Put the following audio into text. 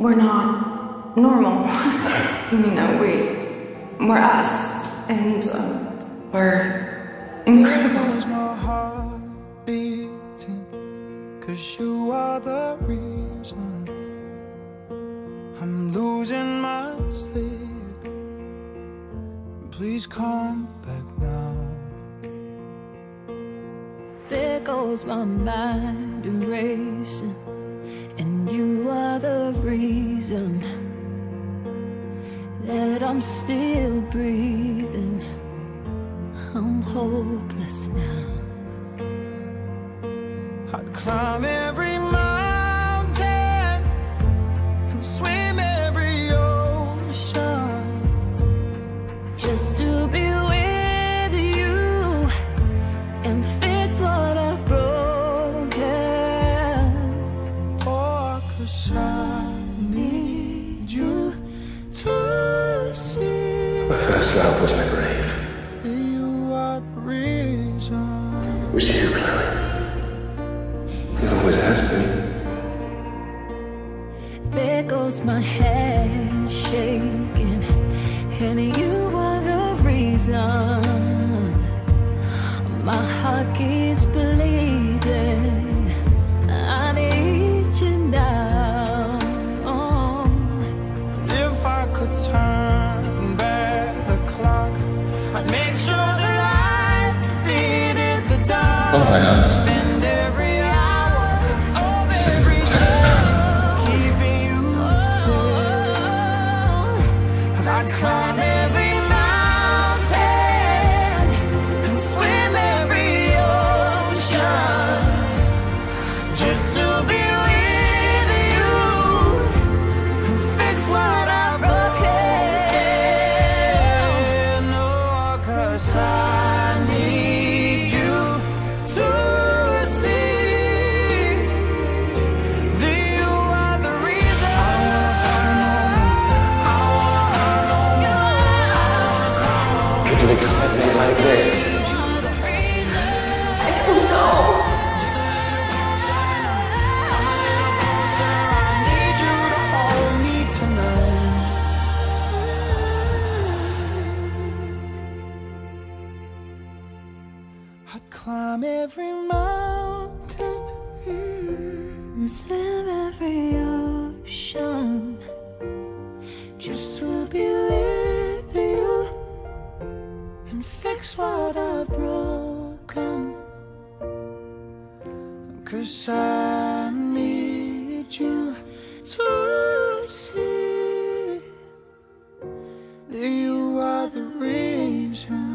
we're not normal. You know, we're us, and we're incredible. There's my heart beating, 'cause you are the reason I'm losing my sleep. Please come back now. There goes my mind erasing, and you are the reason that I'm still breathing. I'm hopeless now. I'd climb every mountain and swim every ocean just to be with you and fix what I've broken. Oh, 'cause I need you to see. My first love was my grave. You are the reason. It was you, Chloe. It always has been. There goes my hand shaking, and you are the reason my heart keeps bleeding. I need you now. If I could turn back the clock, I'd make sure the light defeated the dark. Oh my God. Spend every hour of every day keeping you safe. And I'd climb every mountain and swim every ocean just to be with you and fix what I've broken. Oh, 'cause I need you to see that you are the reason. I wanna find no more. I wanna cry no more. Could you accept me like this? I don't know. Just a little closer, come a little closer. I need you to hold me tonight. I'd climb every mountain And swim every ocean just to be with you and fix what I've broken. 'Cause I need you to see that you are the reason.